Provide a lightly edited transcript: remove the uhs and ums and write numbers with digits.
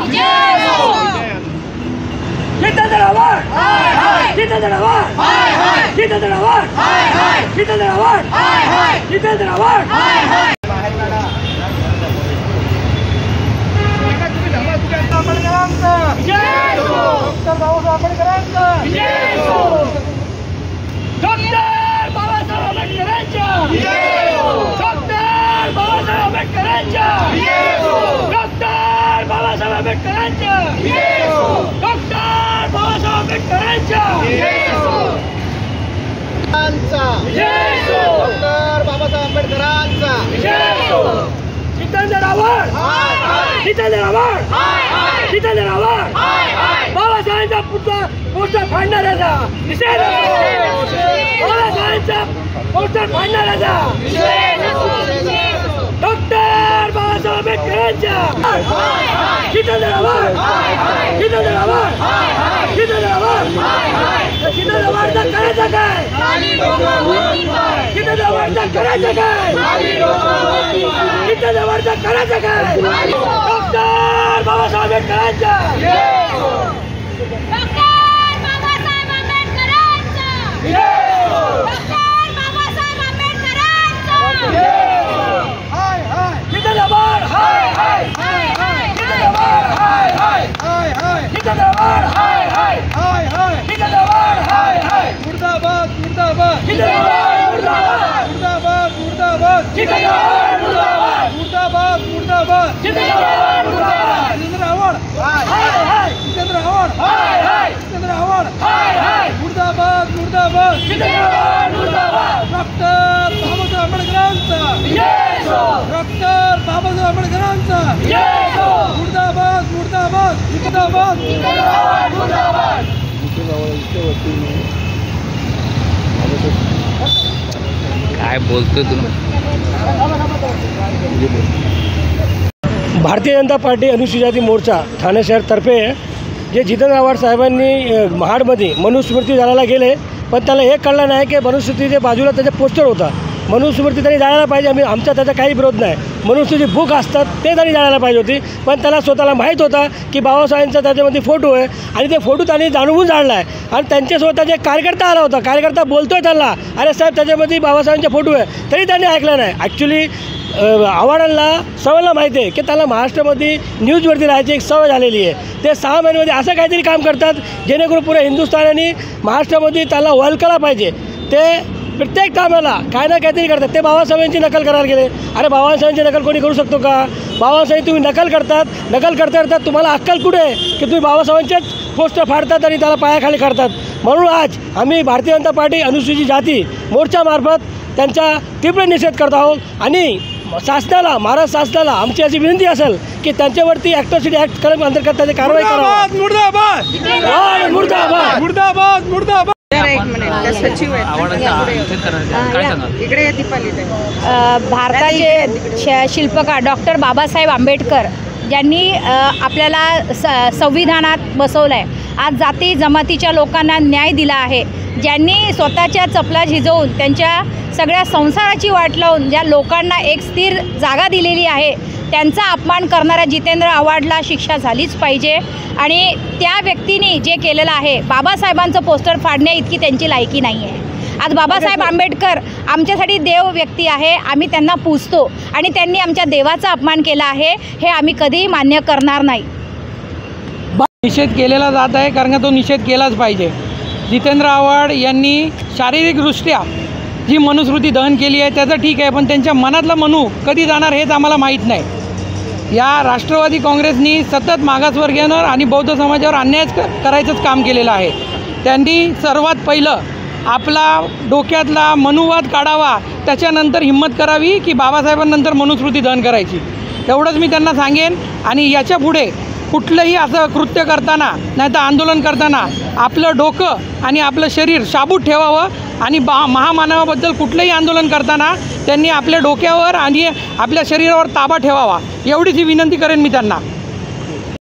Jitendra Awhad Jitendra Awhad Jitendra Awhad Jitendra Awhad Jitendra Awhad doctor Babasaheb आंबेडकरांच्या doctor Babasaheb आंबेडकरांच्या doctor Babasaheb आंबेडकरांच्या डॉक्टर बाबासाहेब आंबेडकरांच्या डॉक्टर बाबासाहेब आंबेडकरांचा जितेंद्र आव्हाड जितेंद्र आव्हाड जितेंद्र आव्हाड बाबासाहेबांचा पोस्टर फाडणाऱ्याचा निषेध बाबासाहेबांचा पोस्टर फाडणाऱ्याचा डॉक्टर बाबासाहेब आंबेडकरांच्या जितेंद्र आव्हाड जितेंद्र आव्हाड जितेंद्र आव्हाड जितेंद्र आव्हाडचा करायचं काय जितेंद्र आव्हाडचा करायचं काय जितेंद्र आव्हाडचा करायचं काय डॉक्टर बाबासाहेब आंबेडकरांच्या जिंदाबाद हाय हाय हाय हाय जिंदाबाद हाय हाय हाय हाय जिंदाबाद हाय हाय हाय हाय जिंदाबाद हाय हाय मुर्दाबाद मुर्दाबाद जिंदाबाद मुर्दाबाद मुर्दाबाद जिंदाबाद मुर्दाबाद मुर्दाबाद मुर्दाबाद जिंदाबाद मुर्दाबाद जितेंद्र आव्हाड हाय हाय जितेंद्र आव्हाड हाय हाय जितेंद्र आव्हाड हाय हाय मुर्दाबाद मुर्दाबाद जिंदाबाद मुर्दाबाद डॉक्टर बाबासाहेब आंबेडकरांचा डॉक्टर बाबासाहेब आंबेडकरांचा मुर्दाबाद मुर्दाबाद जिंदाबाद मुर्दाबाद काय बोलतोय तू? भारतीय जनता पार्टी अनुसूचित जाती मोर्चा ठाणे शहरतर्फे जे जितेंद्र आव्हाड साहेबांनी महाडमध्ये मनुस्मृती जाळायला गेले, पण त्याला हे कळलं नाही की मनुस्मृतीच्या बाजूला त्याचे पोस्टर होता. मनुस्मृती त्यांनी जाळायला पाहिजे, त्याचा काही विरोध नाही. मनुस्मृती बुक असतात ते त्यांनी जाळायला पाहिजे होती, पण त्याला स्वतःला माहीत होता की बाबासाहेबांचा त्याच्यामध्ये फोटो आहे आणि ते फोटो त्यांनी जाणून जाळला आहे. आणि त्यांच्या त्याचे कार्यकर्ता आला होता, कार्यकर्ता बोलतोय त्यांना, अरे साहेब त्याच्यामध्ये बाबासाहेबांचा फोटो आहे, तरी त्यांनी ऐकलं नाही. ॲक्च्युली आव्हाडांना सवयला माहिती आहे की त्याला महाराष्ट्रामध्ये न्यूजवरती राहायची एक सवय झालेली आहे. ते 6 महिन्यामध्ये असं काहीतरी काम करतात जेणेकरून पुऱ्या हिंदुस्थानाने महाराष्ट्रामध्ये त्याला ओळखला पाहिजे. ते प्रत्येक कामाला काय ना काहीतरी करतात. ते बाबासाहेबांची नकल करायला गेले. अरे बाबासाहेबांची नकल कोणी करू शकतो का? बाबासाहेब तुम्ही नकल करता करता तुम्हाला अक्कल कुठे आहे की तुम्ही बाबासाहेबांचेच पोस्टर फाडतात आणि त्याला पायाखाली करतात. म्हणून आज आम्ही भारतीय जनता पार्टी अनुसूचित जाती मोर्चामार्फत त्यांचा तीव्र निषेध करत आहोत आणि शासनाला, महाराष्ट्र शासनाला आमची अशी विनंती असेल की त्यांच्यावरती ॲट्रॉसिटी ॲक्ट कलम अंतर्गत त्याची कारवाई करावी. मुर्दाबाद मुर्दाबाद मुर्दाबाद मुर्दाबाद. एक मिनिट सचिव इकडे दीपाली भारताचे शिल्पकार डॉक्टर बाबासाहेब आंबेडकर ज्यांनी आपल्याला संविधानात बसवलं आहे. आज जाती जमातीच्या लोकांना न्याय दिला आहे. ज्यांनी स्वतःच्या चपला झिजवून त्यांच्या सगळ्या संसाराची वाट लावून ज्या लोकांना एक स्थिर जागा दिलेली आहे, त्यांचा अपमान करणाऱ्या जितेंद्र आव्हाडला शिक्षा झालीच पाहिजे. आणि त्या व्यक्तीने जे केलेलं आहे, बाबासाहेबांचं पोस्टर फाडण्या इतकी त्यांची लायकी नाही आहे. आज बाबासाहेब आंबेडकर आमच्यासाठी देव व्यक्ती आहे, आम्ही त्यांना पूजतो आणि त्यांनी आमच्या देवाचा अपमान केला आहे, हे आम्ही कधीही मान्य करणार नाही. निषेध केलेला जात आहे, कारण का तो निषेध केलाच पाहिजे. जितेंद्र आव्हाड यांनी शारीरिकदृष्ट्या जी मनुस्मृती दहन केली आहे त्याचं ठीक आहे, पण त्यांच्या मनातला मनू कधी जाणार हेच आम्हाला माहीत नाही. या राष्ट्रवादी काँग्रेसनी सतत मागासवर्गीयांवर आणि बौद्ध समाजावर अन्याय करायचंच काम केलेलं आहे. त्यांनी सर्वात पहिलं आपला डोक्यातला मनुवाद काढावा, त्याच्यानंतर हिंमत करावी की बाबासाहेबांनंतर मनुस्मृती दहन करायची. एवढंच मी त्यांना सांगेन. आणि याच्या पुढे कुठलंही असं कृत्य करताना नाही तर आंदोलन करताना आपलं डोकं आणि आपलं शरीर शाबूत ठेवावं आणि महामानवाबद्दल कुठलंही आंदोलन करताना त्यांनी आपल्या डोक्यावर आणि आपल्या शरीरावर ताबा ठेवावा, एवढीच ही विनंती करेन मी त्यांना.